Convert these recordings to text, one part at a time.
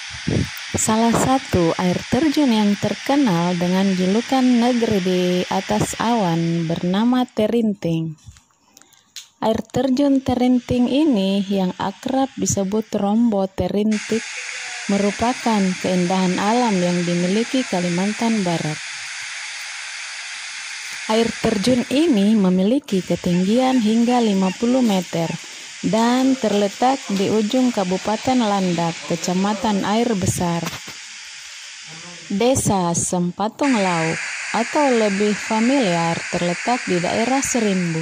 Salah satu air terjun yang terkenal dengan julukan negeri di atas awan bernama Terinting. Air terjun Terinting ini yang akrab disebut Rombo Terintik merupakan keindahan alam yang dimiliki Kalimantan Barat. Air terjun ini memiliki ketinggian hingga 50 meter dan terletak di ujung Kabupaten Landak, Kecamatan Air Besar, Desa Sempatung Lauk, atau lebih familiar terletak di daerah Serimbu.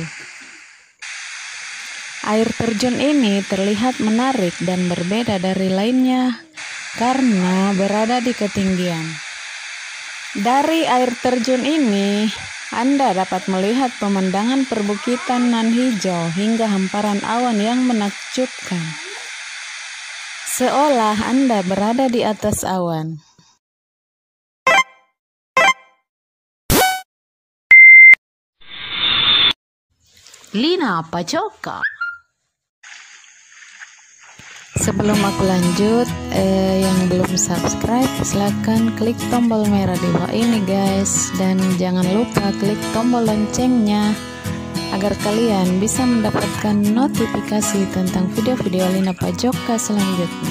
Air terjun ini terlihat menarik dan berbeda dari lainnya karena berada di ketinggian. Dari air terjun ini, Anda dapat melihat pemandangan perbukitan nan hijau hingga hamparan awan yang menakjubkan. Seolah Anda berada di atas awan. Lina Pajoka. Sebelum aku lanjut, yang belum subscribe, silakan klik tombol merah di bawah ini guys, dan jangan lupa klik tombol loncengnya agar kalian bisa mendapatkan notifikasi tentang video-video Lina Pajoka selanjutnya.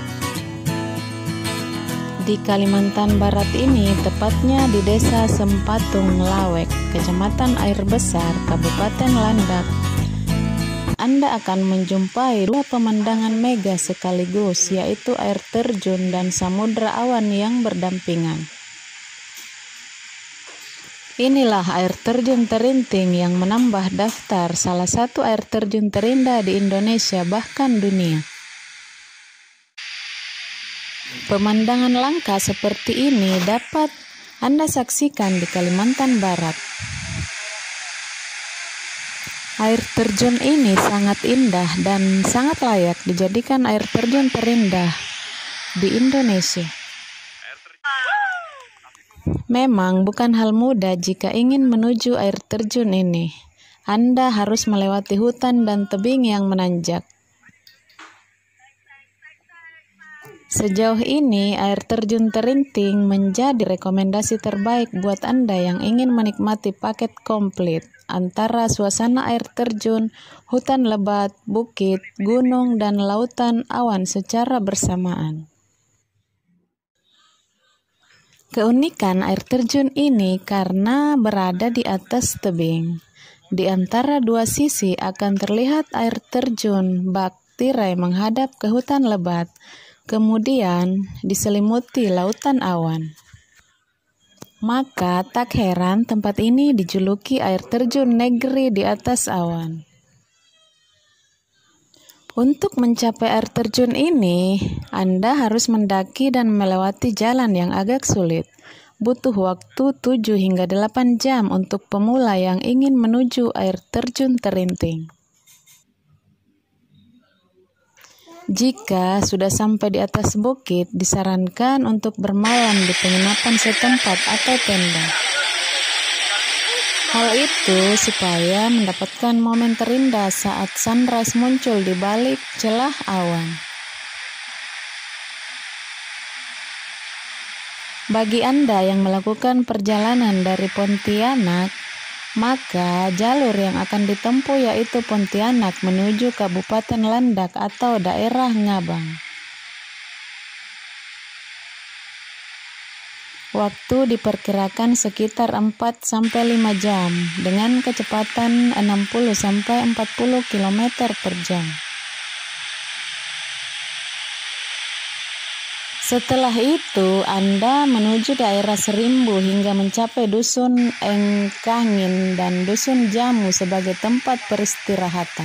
Di Kalimantan Barat ini, tepatnya di Desa Sempatung Lawek, Kecamatan Air Besar, Kabupaten Landak, Anda akan menjumpai dua pemandangan mega sekaligus, yaitu air terjun dan samudra awan yang berdampingan. Inilah air terjun Terinting yang menambah daftar salah satu air terjun terindah di Indonesia bahkan dunia. Pemandangan langka seperti ini dapat Anda saksikan di Kalimantan Barat. Air terjun ini sangat indah dan sangat layak dijadikan air terjun terindah di Indonesia. Memang bukan hal mudah jika ingin menuju air terjun ini. Anda harus melewati hutan dan tebing yang menanjak. Sejauh ini, air terjun Terinting menjadi rekomendasi terbaik buat Anda yang ingin menikmati paket komplit antara suasana air terjun, hutan lebat, bukit, gunung, dan lautan awan secara bersamaan. Keunikan air terjun ini karena berada di atas tebing. Di antara dua sisi akan terlihat air terjun bak tirai menghadap ke hutan lebat. Kemudian diselimuti lautan awan. Maka tak heran tempat ini dijuluki air terjun negeri di atas awan. Untuk mencapai air terjun ini, Anda harus mendaki dan melewati jalan yang agak sulit. Butuh waktu 7 hingga 8 jam untuk pemula yang ingin menuju air terjun Terinting. Jika sudah sampai di atas bukit, disarankan untuk bermalam di penginapan setempat atau tenda. Hal itu supaya mendapatkan momen terindah saat sunrise muncul di balik celah awan. Bagi Anda yang melakukan perjalanan dari Pontianak, maka jalur yang akan ditempuh yaitu Pontianak menuju Kabupaten Landak atau daerah Ngabang. Waktu diperkirakan sekitar 4-5 jam dengan kecepatan 60-40 km per jam. Setelah itu, Anda menuju daerah Serimbu hingga mencapai Dusun Engkangin dan Dusun Jamu sebagai tempat peristirahatan.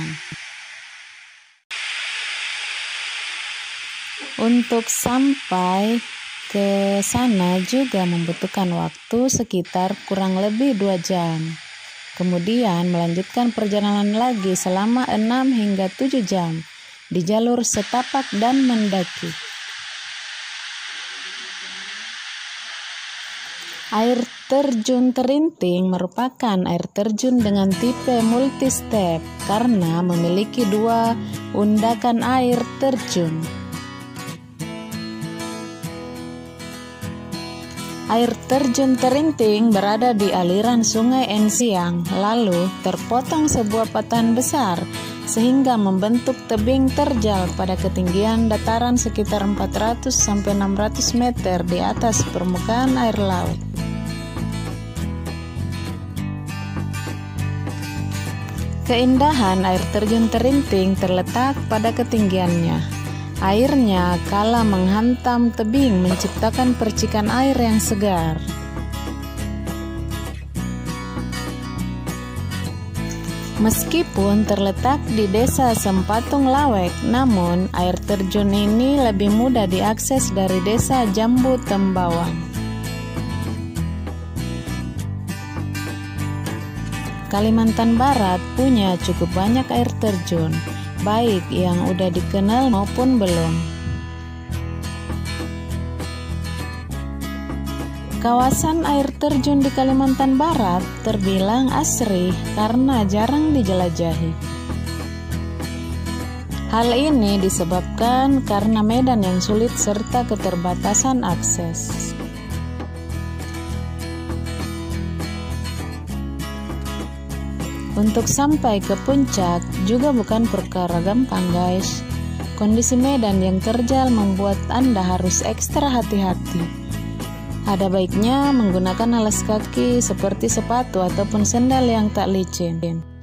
Untuk sampai ke sana juga membutuhkan waktu sekitar kurang lebih 2 jam. Kemudian melanjutkan perjalanan lagi selama 6 hingga 7 jam di jalur setapak dan mendaki. Air terjun Terinting merupakan air terjun dengan tipe multi-step karena memiliki 2 undakan air terjun. Air terjun Terinting berada di aliran Sungai Ensiang, lalu terpotong sebuah patahan besar sehingga membentuk tebing terjal pada ketinggian dataran sekitar 400-600 meter di atas permukaan air laut. Keindahan air terjun Terinting terletak pada ketinggiannya. Airnya kala menghantam tebing menciptakan percikan air yang segar. Meskipun terletak di desa Sempatung Lawek, namun air terjun ini lebih mudah diakses dari desa Jambu Tembawang. Kalimantan Barat punya cukup banyak air terjun, baik yang udah dikenal maupun belum. Kawasan air terjun di Kalimantan Barat terbilang asri karena jarang dijelajahi. Hal ini disebabkan karena medan yang sulit serta keterbatasan akses. Untuk sampai ke puncak juga bukan perkara gampang, guys. Kondisi medan yang terjal membuat Anda harus ekstra hati-hati. Ada baiknya menggunakan alas kaki seperti sepatu ataupun sendal yang tak licin.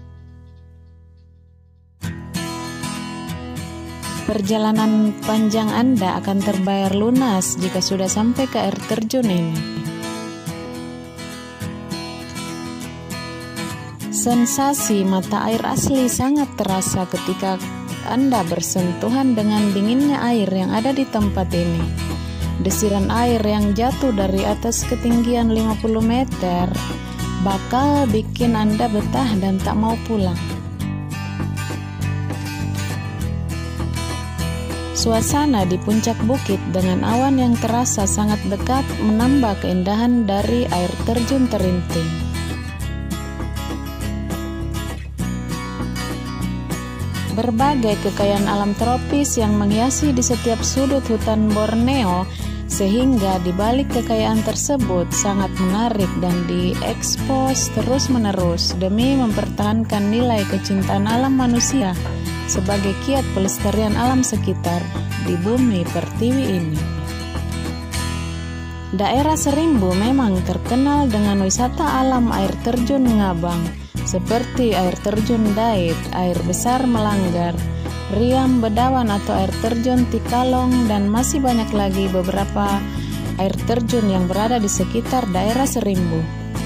Perjalanan panjang Anda akan terbayar lunas jika sudah sampai ke air terjun ini. Sensasi mata air asli sangat terasa ketika Anda bersentuhan dengan dinginnya air yang ada di tempat ini. Desiran air yang jatuh dari atas ketinggian 50 meter bakal bikin Anda betah dan tak mau pulang. Suasana di puncak bukit dengan awan yang terasa sangat dekat menambah keindahan dari air terjun Terinting. Berbagai kekayaan alam tropis yang menghiasi di setiap sudut hutan Borneo, sehingga di balik kekayaan tersebut sangat menarik dan diekspos terus-menerus demi mempertahankan nilai kecintaan alam manusia sebagai kiat pelestarian alam sekitar di bumi pertiwi ini. Daerah Serimbu memang terkenal dengan wisata alam air terjun Ngabang, seperti air terjun Dait, air besar Melanggar, Riam Bedawan atau air terjun Tikalong, dan masih banyak lagi beberapa air terjun yang berada di sekitar daerah Serimbu.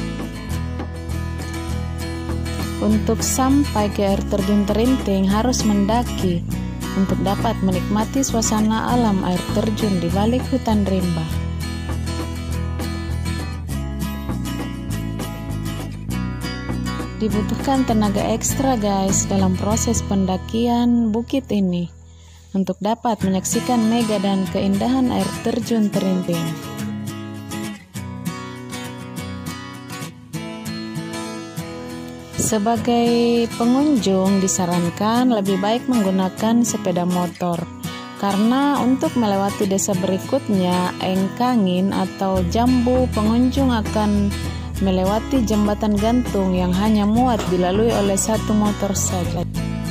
Untuk sampai ke air terjun Terinting harus mendaki untuk dapat menikmati suasana alam air terjun di balik hutan rimba. Dibutuhkan tenaga ekstra, guys, dalam proses pendakian bukit ini untuk dapat menyaksikan mega dan keindahan air terjun Terinting. Sebagai pengunjung disarankan lebih baik menggunakan sepeda motor, karena untuk melewati desa berikutnya, Engkangin atau Jambu, pengunjung akan melewati jembatan gantung yang hanya muat dilalui oleh satu motor saja.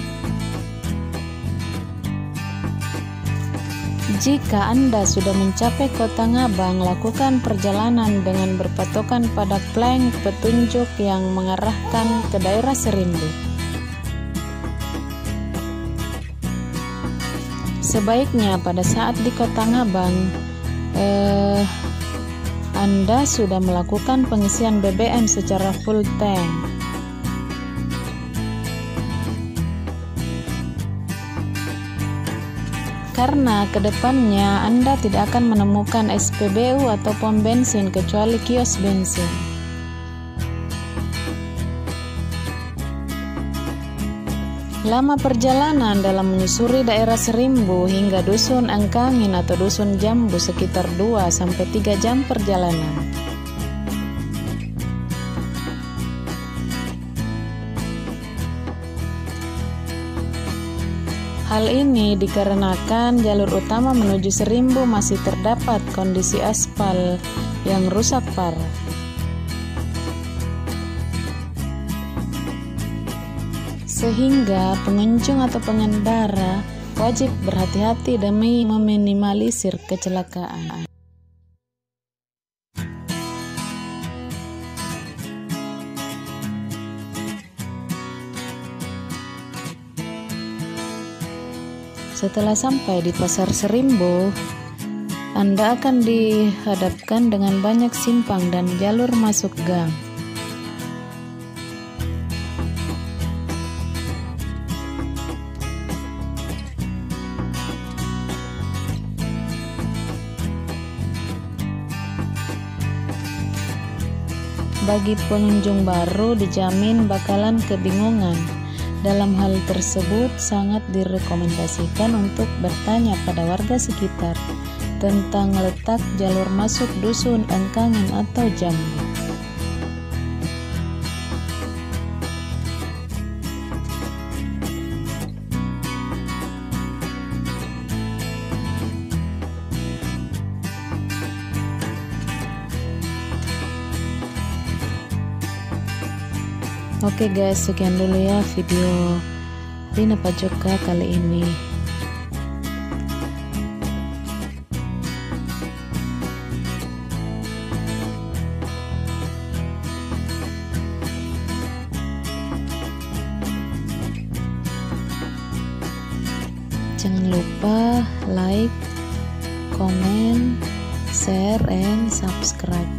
Jika Anda sudah mencapai Kota Ngabang, lakukan perjalanan dengan berpatokan pada plank petunjuk yang mengarahkan ke daerah Serimbu. Sebaiknya pada saat di Kota Ngabang, Anda sudah melakukan pengisian BBM secara full tank. Karena kedepannya Anda tidak akan menemukan SPBU atau pom bensin kecuali kios bensin. Lama perjalanan dalam menyusuri daerah Serimbu hingga dusun Engkangin atau dusun Jambu sekitar 2-3 jam perjalanan. Hal ini dikarenakan jalur utama menuju Serimbo masih terdapat kondisi aspal yang rusak parah. Sehingga pengunjung atau pengendara wajib berhati-hati demi meminimalisir kecelakaan. Setelah sampai di Pasar Serimbo, Anda akan dihadapkan dengan banyak simpang dan jalur masuk gang. Bagi pengunjung baru dijamin bakalan kebingungan. Dalam hal tersebut sangat direkomendasikan untuk bertanya pada warga sekitar tentang letak jalur masuk dusun Engkangen atau Jambu. Oke guys, sekian dulu ya video Lina Pajoka kali ini. Jangan lupa like, komen, share, and subscribe.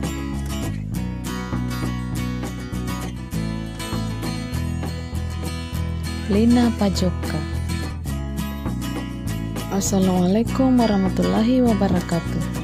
Lina Pajoka. Assalamualaikum warahmatullahi wabarakatuh.